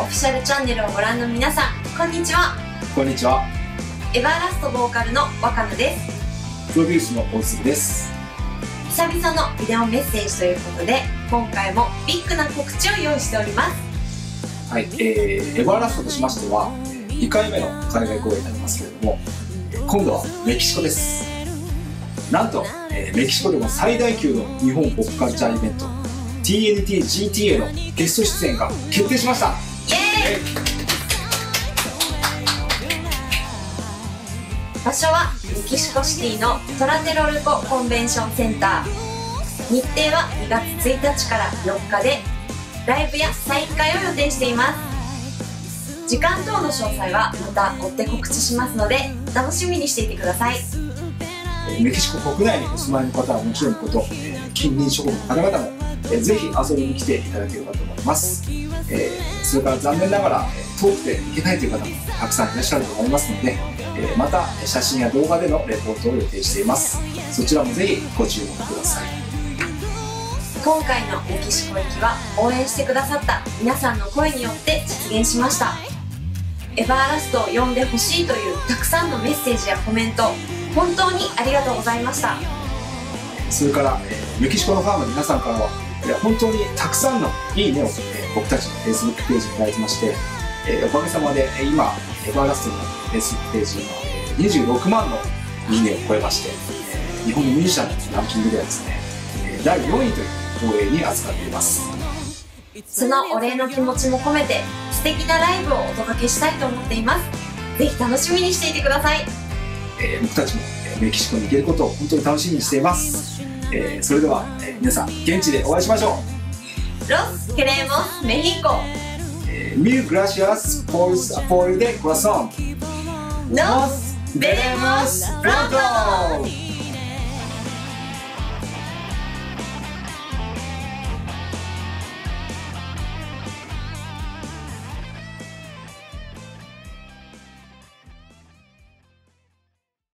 オフィシャルチャンネルをご覧の皆さん、こんにちは。 こんにちは。 エバーラストボーカルの若菜です。 プロデュースの大杉です。 久々のビデオメッセージということで、今回もビッグな告知を用意しております。 はい、エバーラストとしましては2回目の海外公演になりますけれども、今度はメキシコです。なんと、メキシコでも最大級の日本ポップカルチャーイベント TNT-GT へのゲスト出演が決定しました。 イエーイ。場所はメキシコシティのトラテロルココンベンションセンター。日程は2月1日から4日で、ライブやサイン会を予定しています。時間等の詳細はまた追って告知しますので、楽しみにしていてください。 メキシコ国内にお住まいの方はもちろんのこと、近隣諸国の方々もぜひ遊びに来ていただければと思います。それから残念ながら遠くて行けないという方もたくさんいらっしゃると思いますので、また写真や動画でのレポートを予定しています。そちらもぜひご注目ください。 今回のメキシコ行きは応援してくださった皆さんの声によって実現しました。エバーラストを呼んでほしいというたくさんのメッセージやコメント、本当にありがとうございました。 それからメキシコのファンの皆さんからは本当にたくさんのいいねを僕たちの Facebook ページにいただいてまして、おかげさまで今エバーラストの Facebook ページが26万のいいねを超えまして、日本のミュージシャンのランキングではですね、第4位という光栄に扱っています。 そのお礼の気持ちも込めて素敵なライブをお届けしたいと思っています。ぜひ楽しみにしていてください。 僕たちもメキシコに行けることを本当に楽しみにしています。それでは皆さん現地でお会いしましょう。ロスケレーモスメヒコ。 Mil gracias por su apoyo de corazón. Nos veremos pronto.